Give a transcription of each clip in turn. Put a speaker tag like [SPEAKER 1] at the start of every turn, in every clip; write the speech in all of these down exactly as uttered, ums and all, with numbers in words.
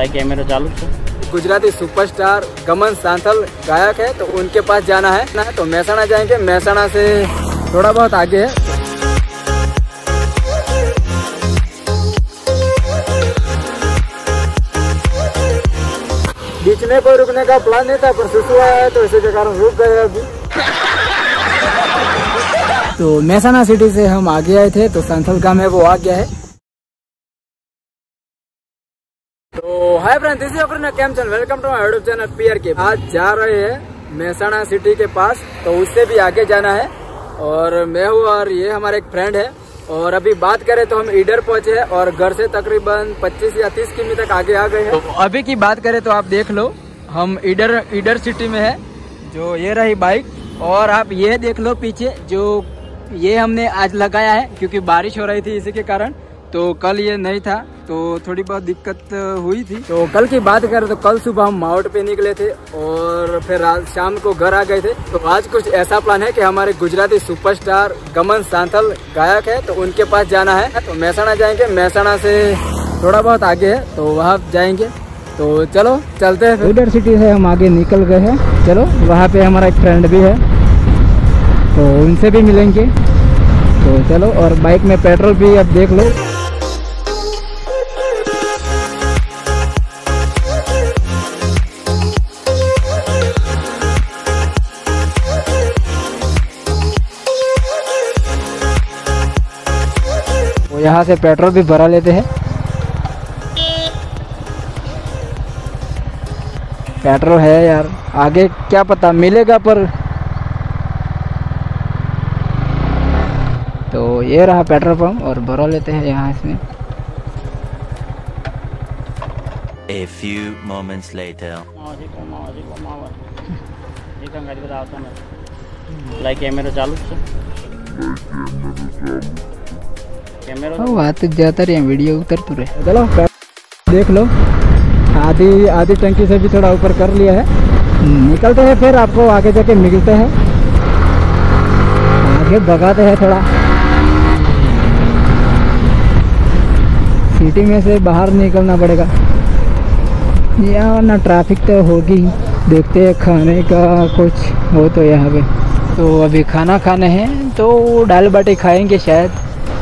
[SPEAKER 1] Like camera चालू છે।
[SPEAKER 2] Gujarati superstar गमन सांथल गायक है, तो उनके पास जाना है ना, तो मेहसाणा जाएंगे। मेहसाणा से थोड़ा बहुत आगे है। बीच में कोई रुकने का प्लान नहीं था, पर सुसु आया है तो इसी के कारण रुक गए अभी। तो मेहसाणा सिटी से हम आगे आए थे, तो सांथल गांव है वो आ गया है। तो hi friends, this is your cam channel, welcome to my YouTube channel PR K. आज जा रहे हैं मेहसाणा सिटी के पास, तो उससे भी आगे जाना है। और मैं हूँ और ये हमारे एक फ्रेंड है। और अभी बात करें तो हम ईडर पहुंचे हैं और घर से तकरीबन पच्चीस या तीस किमी तक आगे आ गए हैं। तो अभी की बात करें तो आप देख लो, हम ईडर ईडर सिटी में है। जो ये रही बाइक, और आप ये देख लो पीछे, जो ये हमने आज लगाया है क्योंकि बारिश हो रही थी, इसी के कारण। तो कल ये नहीं था, तो थोड़ी बहुत दिक्कत हुई थी। तो कल की बात करें तो कल सुबह हम माउंट पे निकले थे और फिर रात शाम को घर आ गए थे। तो आज कुछ ऐसा प्लान है कि हमारे गुजराती सुपरस्टार गमन सांथल गायक है, तो उनके पास जाना है। तो मेहसाणा जाएंगे। मेहसाणा से थोड़ा बहुत आगे है, तो वहाँ जाएंगे। तो चलो चलते हैं। ईडर सिटी से हम आगे निकल गए हैं। चलो, वहाँ पे हमारा एक फ्रेंड भी है, तो उनसे भी मिलेंगे। तो चलो, और बाइक में पेट्रोल भी अब देख लो। यहाँ से पेट्रोल भी भरा लेते हैं। पेट्रोल है यार, आगे क्या पता मिलेगा, पर तो ये रहा पेट्रोल पंप और भरा लेते हैं यहाँ इसमें।
[SPEAKER 3] A few moments later.
[SPEAKER 1] Like camera चालू છે।
[SPEAKER 2] कैमरा बात जाता रहे, वीडियो उतरते रहे। चलो देख लो, आधी आधी टंकी से भी थोड़ा ऊपर कर लिया है। निकलते हैं, फिर आपको आगे जाके मिलते हैं। आगे भगाते हैं थोड़ा, सिटी में से बाहर निकलना पड़ेगा। यहाँ वरना ट्रैफिक तो होगी। देखते हैं खाने का कुछ हो तो यहाँ पे। तो अभी खाना खाने हैं, तो दाल बाटी खाएंगे शायद।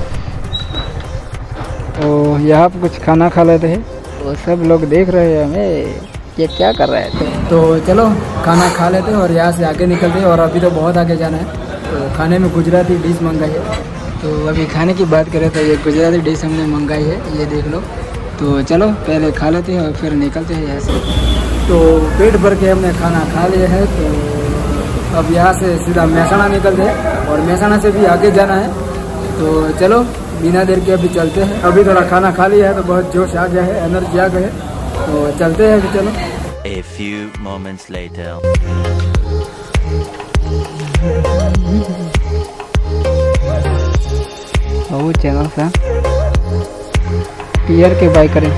[SPEAKER 2] तो यहाँ पर कुछ खाना खा लेते हैं। तो सब लोग देख रहे हैं हमें, ये क्या कर रहे हैं। तो चलो खाना खा लेते हैं और यहाँ से आगे निकलते हैं। और अभी तो बहुत आगे जाना है। तो खाने में गुजराती डिश मंगाई है। तो अभी खाने की बात करें तो ये गुजराती डिश हमने मंगाई है, ये देख लो। तो चलो पहले खा लेते हैं और फिर निकलते हैं यहाँ से। तो पेट भर के हमने खाना खा लिया है। तो अब यहाँ से सीधा मेहसाणा निकलते हैं और मेहसाणा से भी आगे जाना है। तो चलो बिना देर के अभी चलते हैं। अभी थोड़ा खाना खा लिया है तो बहुत जोश आ गया है, एनर्जी आ गई है। तो चलते हैं अभी, चलो।
[SPEAKER 3] A few moments later.
[SPEAKER 2] वो चैनल सा पीआर के बाय करें।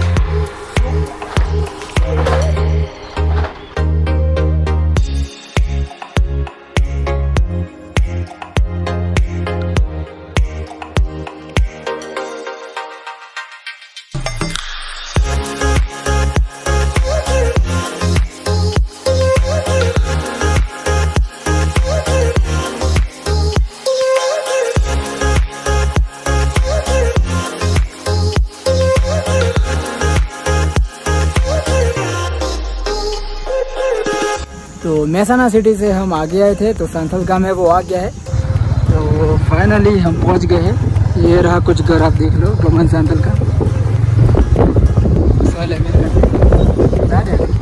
[SPEAKER 2] तो मेहसाणा सिटी से हम आगे आए थे, तो सांथल गांव है वो आ गया है। तो फाइनली हम पहुंच गए हैं। ये रहा कुछ घर, आप देख लो, गमन सांथल का।